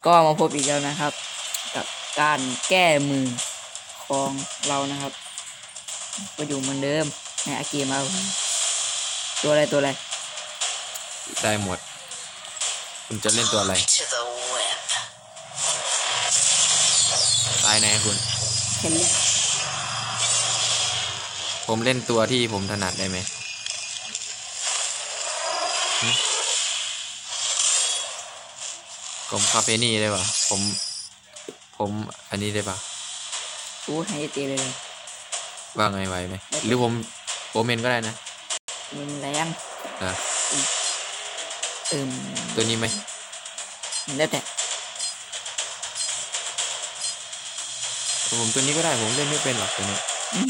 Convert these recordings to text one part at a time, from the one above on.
ก็มาพบอีกแล้วนะครับกับการแก้มือของเรานะครับก็อยู่เหมือนเดิมในอาเกมเอาตัวอะไรได้หมดคุณจะเล่นตัวอะไรตายแน่คุณเห็นไหมผมเล่นตัวที่ผมถนัดได้ไหมผมคาเฟนี่ได้ปะผมอันนี้ได้ปะให้ตีเลยว่าไงไหวไหมหรือผมโอเมนก็ได้นะมันแรงตัวนี้ไหมแล้วแต่ผมตัวนี้ก็ได้ผมเล่นไม่เป็นหรอกตัวนี้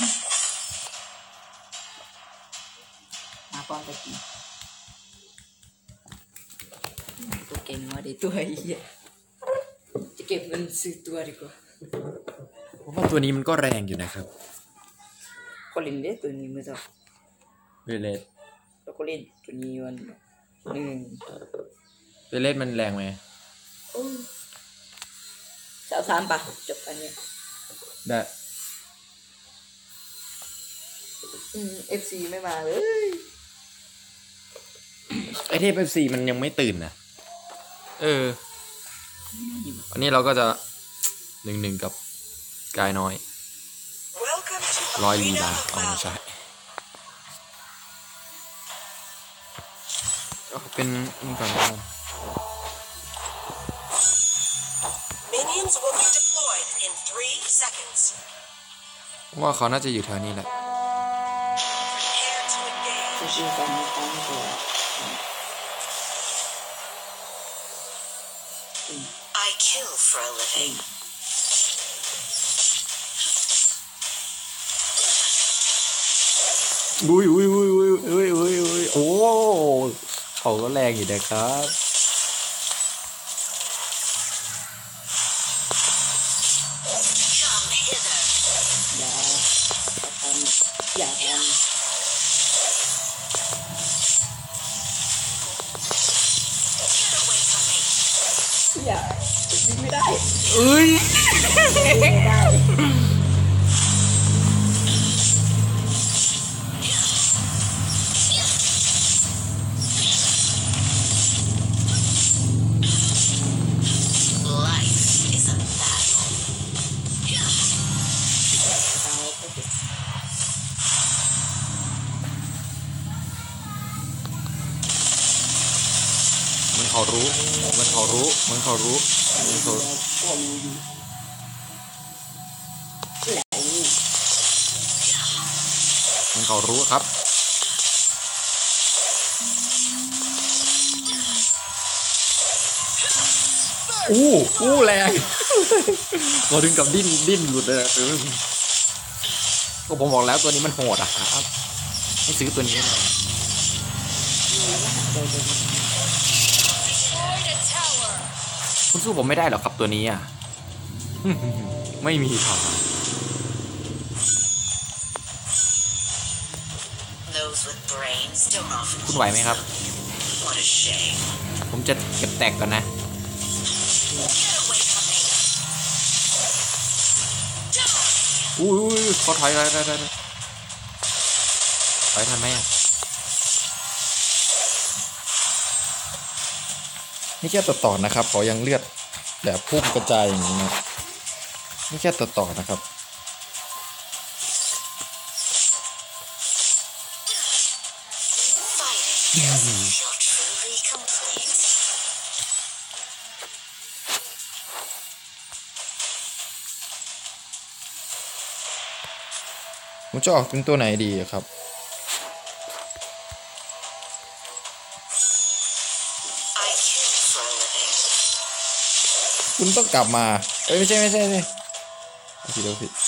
มาป้อนตะกี้ตัวเก่งมาดิตัวเหี้ยจะเก็บเงินซื้อตัวดีกว่าผมว่าตัวนี้มันก็แรงอยู่นะครับก็เล่นเด้ตัวนี้ไม่ต้องเวเลสแล้วก็เล่นตัวนี้วันเวเลสมันแรงไหม 33ป่ะจบอันนี้ได้ FC ไม่มาเลยไอเทพ FC มันยังไม่ตื่นนะอันนี้เราก็จะ1-1กับกายน้อย100 ลีลาไม่ใช่เป็นนี่ก่อนครับว่าเขาน่าจะอยู่แถวนี้แหละอุ้ยโอ้เขาก็แรงอยู่นะครับอย่าทำอย่ายิงไม่ได้ไม่ได้เขารู้ครับแรงเราดึงกับดิ้นหลุดเลยก็ผมบอกแล้วตัวนี้มันโหดอ่ะครับให้ซื้อตัวนี้หน่อยคุณสู้ผมไม่ได้หรอกครับตัวนี้อ่ะ ไม่มีทางคุณไหวไหมครับผมจะเก็บแตกก่อนนะเขาถอยได้ถอยทันไหมนี่แค่ต่อนะครับขอยังเลือดแบบพุ่งกระจายอย่างนี้นะนี่แค่ต่อนะครับผมจะออกเป็นตัวไหนดีครับคุณต้องกลับมาไม่ใช่ผิด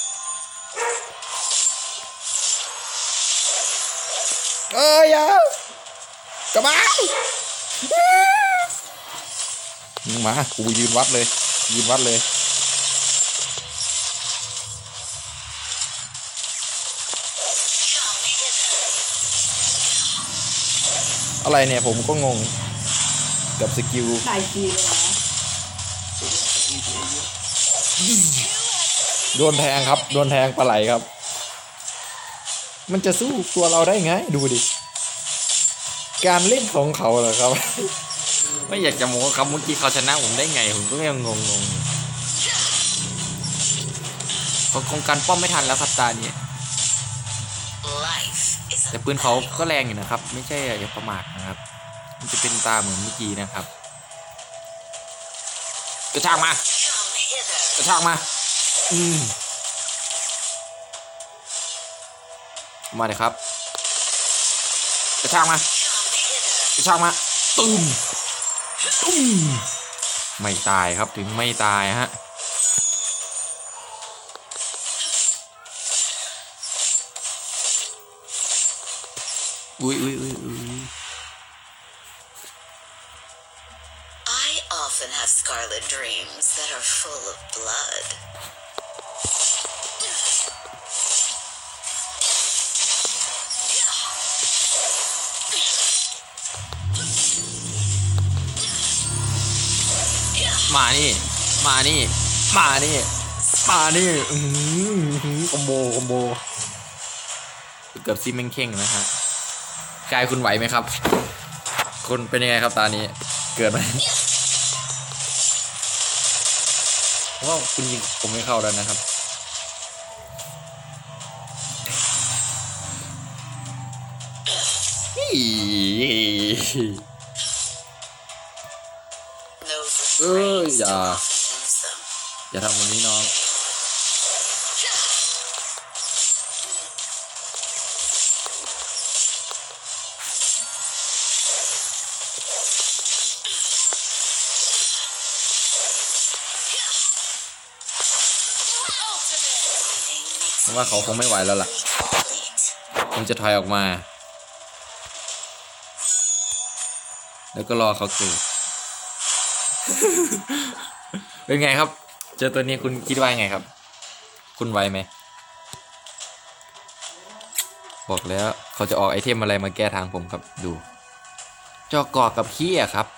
อย่ากลับมากูยืนวัดเลยอะไรเนี่ยผมก็งงกับสกิลตายทีเลยนะโดนแทงครับโดนแทงปลาไหลครับมันจะสู้ตัวเราได้ไงดูดิการเล่นของเขาเหรอครับไม่อยากจะโม้ครับเมื่อกี้เขาชนะผมได้ไงผมก็ยังงงเขาคงกันป้อมไม่ทันแล้วครับตานี้แต่ปืนเขาก็แรงอยู่นะครับไม่ใช่อย่าประมาทนะครับมันจะเป็นตาเหมือนเมื่อกี้นะครับกระชากมากระชากมามาเลยครับกระชากมากระชากมาตุ้มไม่ตายครับถึงไม่ตายฮะอุ้ย I often have scarlet dreams that are full of blood. มานี่คอมโบเกือบซีเมงเข่งนะฮะกายคุณไหวไหมครับคุณเป็นยังไงครับตานี้เกิดไหมว่าคุณยิงผมไม่เข้าแล้วนะครับอย่าทำแบบนี้น้องว่าเขาคงไม่ไหวแล้วล่ะผมจะถอยออกมาแล้วก็รอเขาเกิด เป็นไงครับเจอตัวนี้คุณคิดว่าไงครับคุณไหวไหมบอกแล้วเขาจะออกไอเทมอะไรมาแก้ทางผมครับดูจอกกกับขี้อะครับ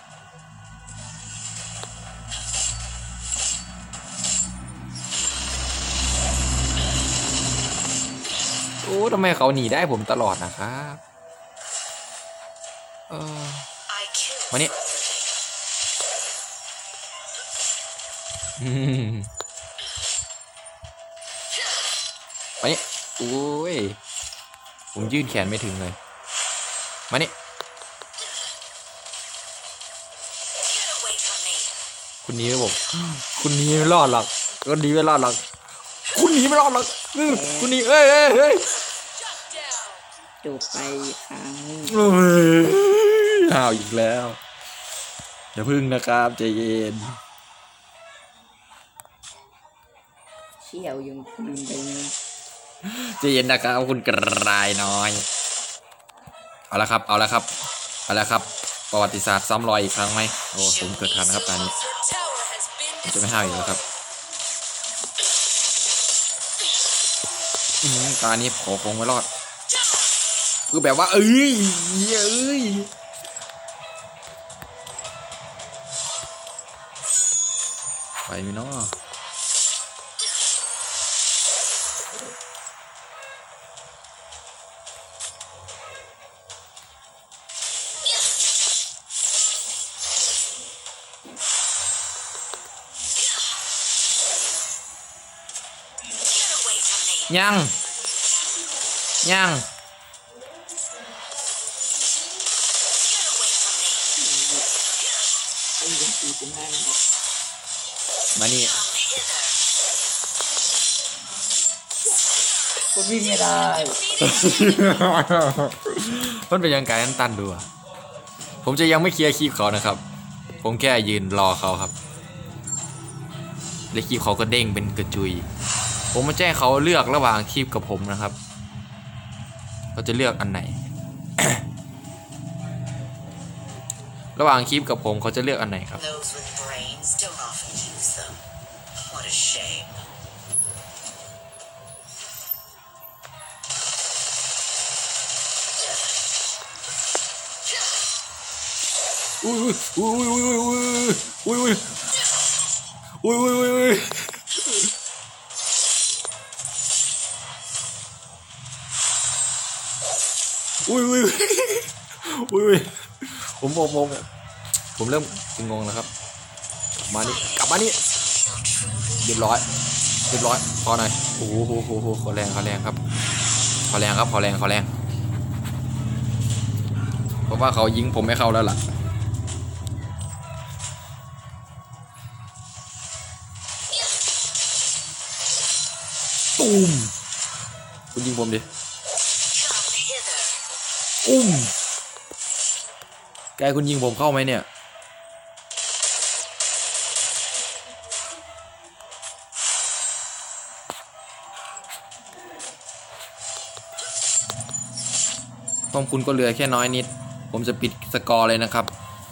โอ้ทำไมเขาหนีได้ผมตลอดนะครับมานี่มานี่โอ้ยผมยื่นแขนไม่ถึงเลยมานี่คุณนี้ผมคุณนี้ไม่รอดหรอกคุณนี้ไม่รอดหรอกคุณนี้ไม่รอดหรอกคุณนี้เอ้ยจบไปครั้งอ้าวอีกแล้วอย่าพึ่งนะครับใจเย็นเชี่ยวยังบินไปเลยใจเย็นนะครับคุณกระไรน้อยเอาละครับประวัติศาสตร์ซ้ำรอยอีกครั้งไหมโอ้ผมเกิดทันนะครับตอนนี้ผมจะไม่ห้าวอีกแล้วครับตอนนี้ผมคงไม่รอดคือแบบว่าเอ้ยไปมิโน่ยังมานี่คุณวิ่งไม่ได้มันเป็นยังไงตันดูอ่ะผมจะยังไม่เคลียร์คีบเขานะครับผมแค่ยืนรอเขาครับและคีบเขาก็เด้งเป็นกระจุยผมมาแจ้งเขาเลือกระหว่างคีบกับผมนะครับเขาจะเลือกอันไหน ระหว่างคีบกับผมเขาจะเลือกอันไหนครับอุ้ยอุ้ยอุ้ยอุ้ยอุ้ยอุ้ยอุ้ยอุ้ยผมเริ่มงงแล้วครับกลับมานี่เรียบร้อยพอหน่อยโอ้โหขอแรงครับขอแรงเพราะว่าเขายิงผมไม่เข้าแล้วล่ะตูมคุณยิงผมดิแกคุณยิงผมเข้าไหมเนี่ยความคุณก็เหลือแค่น้อยนิดผมจะปิดสกอร์เลยนะครับ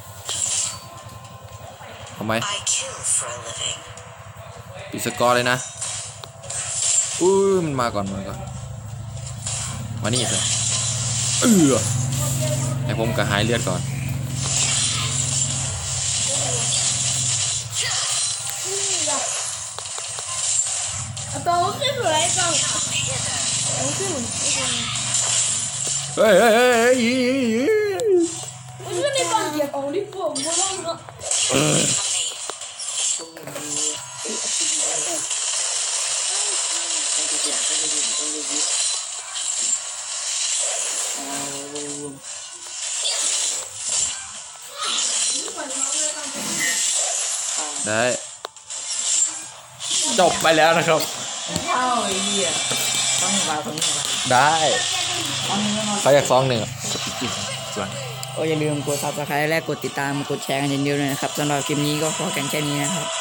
ทำไม I kill for a living. ปิดสกอร์เลยนะมันมาก่อนมานี่สิให้ผมกระหายเลือดก่อนตัวขึ้นหัวไอ้กล่องขึ้นเฮ้ยมันขึ้นในกล่องเกียร์ของลิฟต์ผมก็ต้องเนาะได้จบไปแล้วนะครับเข้าไอ้เหี้ยต้องมาคนนี้มาได้เขาอยากซองหนึ่งส่วนก็อย่าลืมกด subscribe และกดติดตามกดแชร์กันเยอะๆเลยนะครับสำหรับคลิปนี้ก็ขอกันแค่นี้นะครับ